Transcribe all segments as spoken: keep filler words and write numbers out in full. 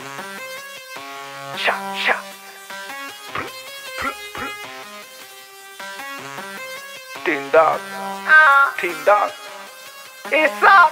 Sha, sha. Tindak, tindak, isak.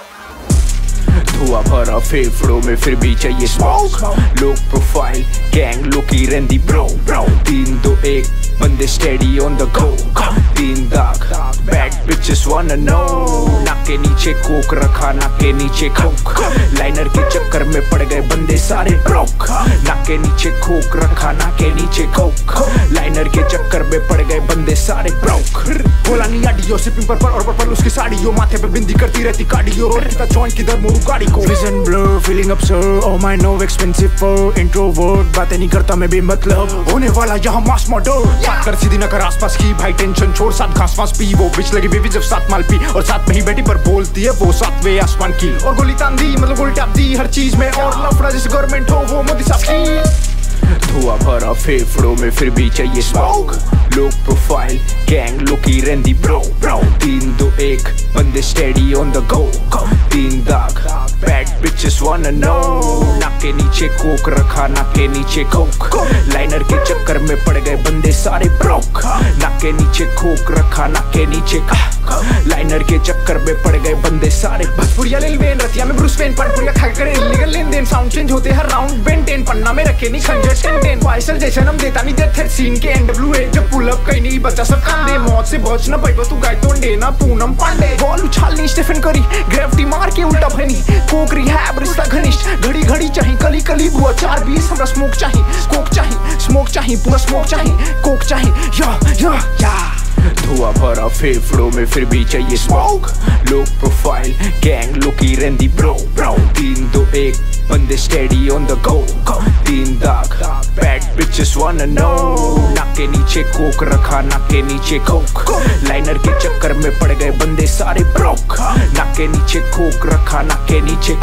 धुआं भरा फेफड़ों में फिर भी चाहिए स्मोक। लोग प्रोफाइल गैंग लुकी रहंदी ब्रो ब्रो। तीन दो एक बंदे स्टेडी ऑन द गो। तीन दाग बैड बिचेस वांना नो। नाक के नीचे कोक रखा, नाक के नीचे कोक। लाइनर के चक्कर में पड़ गए बंदे सारे ब्रोक। नाक के नीचे कोक रखा, नाक के नीचे कोक। लाइनर के चक्कर में पड़ गए बंदे सारे ब्रोक। बोला नहीं आडियो सिपिंग पर पर और पर पर उसकी साड़ियों। माथे पे बिंदी करती रहती कार्डियो। रोड की जॉइंट किधर मोरू गाड़ी को। Vision blur, feeling absurd. Oh my no expensive fur. Introvert, बातें नहीं करता मैं भी मतलब। होने वाला यहाँ मास मर्डर। बात कर सीधी न कर आसपास की, भाई टेंशन छोड़। साथ घास फास पी, वो बिच लगी बेबी जब साथ माल पी। और साथ में ही बैठी पर बोलती है वो सातवें आसमान की। और गोली तान दी मतलब गोली टाप दी हर चीज में। और लफड़ा जैसे गवर्नमेंट हो वो मोदी साहब की। धुआं भरा फेफड़ों में फिर भी चाहिए स्मोक। लोग प्रोफाइल गैंग लुकी रहंदी ब्रो ब्रो। तीन दो एक बंदे स्टेडी ऑन द गो। तीन दाग बैड बिचेस वांना नो। नाक के नीचे कोक रखा, नाक के नीचे कोक। लाइनर के चक्कर में पड़ गए बंदे सारे ब्रोक। नाक के नीचे कोक रखा, नाक के नीचे लाइनर के चक्कर में पड़ गए बंदे सारे। भसपुरिया लिल वेन रतिया में ब्रूस वेन। पनपुरिया खा करे इलीगल लेन देन। साउंड चेंज होते हर राउंड बेन टेन। पन्ना में रखे नहीं खंजर टेन टेन। वाइसल जैसे नम देता नहीं डेथ हेड सीन के एनडब्ल्यू ए। जब पुल अप कहीं नहीं बचा सब काम दे। मौत से बच ना पाई तू गाय तोंडे ना पूनम पांडे। बॉल उछाल नहीं स्टेफन करी, ग्रेविटी मार के उल्टा भनी। कोक रिहैब रिश्ता घनिष्ठ, घड़ी घड़ी चाहिए कली कली बुआ। चार बीस हमरा स्मोक चाहिए, कोक चाहिए, स्मोक चाहिए, पूरा स्मोक चाहिए, कोक चाहिए। या या या धुआं भरा फेफड़ों में फिर भी चाहिए स्मोक। लोग प्रोफाइल गैंग लुकी रहंदी ब्रो ब्रो। तीन दो एक बंदे स्टेडी ऑन द गो। तीन दाग बैड बिचेस वांना नो। नाक के नीचे कोक रखा, नाक के नीचे कोक। लाइनर के चक्कर में पड़ गए बंदे सारे ब्रोक। नाक के नीचे कोक रखा, नाक के नीचे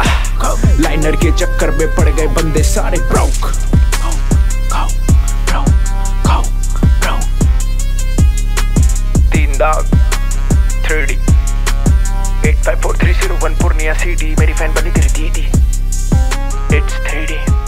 लाइनर के चक्कर में पड़ गए बंदे सारे broke. Dog thirty eight five four three zero one Purnia city. मेरी फैन बनी तेरी दीदी। It's thirty.